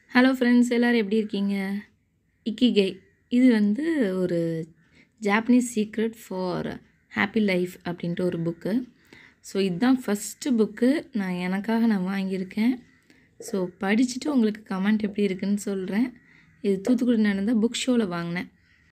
Hello friends, எல்லோரும் எப்படி இருக்கீங்க? இக்கிகை இது வந்து ஒரு Japanese secret for happy life அப்படின்ட்டு ஒரு புக்கு. ஸோ இதுதான் ஃபஸ்ட்டு புக்கு நான் வாங்கியிருக்கேன். ஸோ படிச்சுட்டு உங்களுக்கு கமெண்ட் எப்படி இருக்குன்னு சொல்கிறேன். இது தூத்துக்குடி நடந்த புக் ஷோவில் வாங்கினேன்.